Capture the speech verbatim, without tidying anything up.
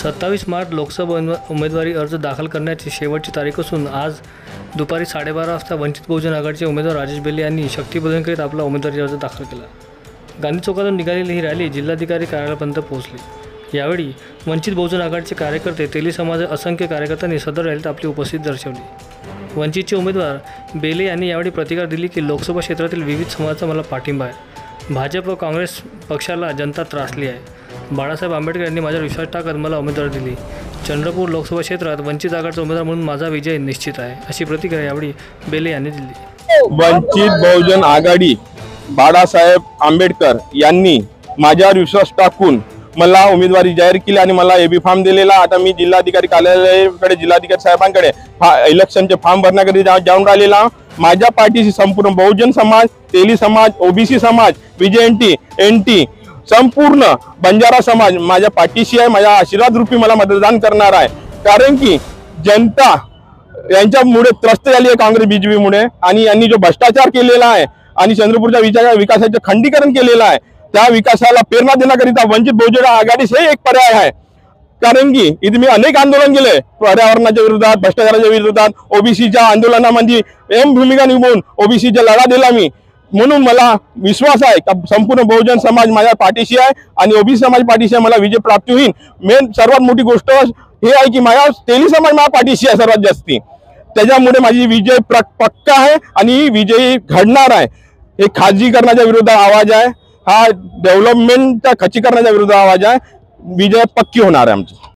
सत्तावीस मार्च लोकसभा उमेदवारी अर्ज दाखल करण्याची शेवटची तारीख असून आज दुपारी साडेबारा वाजता वंचित बहुजन आघाडीचे उमेदवार राजेश बेले यांनी शक्तीप्रदर्शन करीत आपला उमेदवारी अर्ज दाखल केला। गांधी चौकातून निघालेली ही रॅली जिल्हाधिकारी कार्यालयापर्यंत पोहोचली। यावेळी वंचित बहुजन आघाडीचे कार्यकर्ते, तेली समाजाच्या असंख्य कार्यकर्त्यांनी सदर रॅलीत आपली उपस्थिती दर्शवली। वंचितचे उमेदवार बेले यांनी यावेळी प्रतिक्रिया दिली की लोकसभा क्षेत्रातील विविध समाजाचा मला पाठिंबा आहे। भाजप व काँग्रेस पक्षाला जनता त्रासली आहे। बाळासाहेब आंबेडकर यांनी माझ्यावर विश्वास टाकत मला उमेदवारी दिली। चंद्रपूर लोकसभा क्षेत्रात वंचित आघाडीचा उमेदवार म्हणून माझा विजय निश्चित आहे, अशी प्रतिक्रिया यावेळी बेले यांनी दिली। वंचित बहुजन आघाडी बाळासाहेब आंबेडकर यांनी माझ्यावर विश्वास टाकून मला उमेदवारी जाहीर केली आणि मला एबी फॉर्म दिलेला। आता मी जिल्हाधिकारी कार्यालयाकडे जिल्हाधिकारी साहेबांकडे इलेक्शनचे फॉर्म भरण्याकरिता जाऊन राहिलेला। माझ्या पार्टीशी संपूर्ण बहुजन समाज, तेली समाज, ओबीसी समाज, विजेएनटी, एनटी, संपूर्ण बंजारा समाज माझ्या पाठीशी आहे। माझ्या आशीर्वाद रूपी मला मतदान करणार आहे, कारण की जनता यांच्यामुळे त्रस्त झाली आहे काँग्रेस बीजेपीमुळे, आणि यांनी जो भ्रष्टाचार केलेला आहे आणि चंद्रपूरच्या विचार विकासाचे खंडीकरण केलेलं आहे, त्या विकासाला प्रेरणा देण्याकरिता वंचित बहुजन आघाडी हे एक पर्याय आहे। कारण की इथे मी अनेक आंदोलन केले, पर्यावरणाच्या विरोधात, भ्रष्टाचाराच्या विरोधात, ओबीसीच्या आंदोलनामध्ये एम भूमिका निभून ओबीसीचा लढा दिला मी। म्हणून मला विश्वास आहे की संपूर्ण बहुजन समाज माझ्या पाठीशी आहे आणि ओबीसी समाज पाठीशी आहे। मला विजय प्राप्त होईल। मेन सर्वात मोठी गोष्ट हे आहे की माझ्या तेली समाज माझ्या पाठीशी आहे सर्वात जास्ती, त्याच्यामुळे माझी विजय पक्का आहे आणि विजयी घडणार आहे। हे खाजगीकरणाच्या विरोधात आवाज आहे, हा डेव्हलपमेंटच्या खच्चीकरणाच्या विरोधात आवाज आहे। विजय पक्की होणार आहे आमची।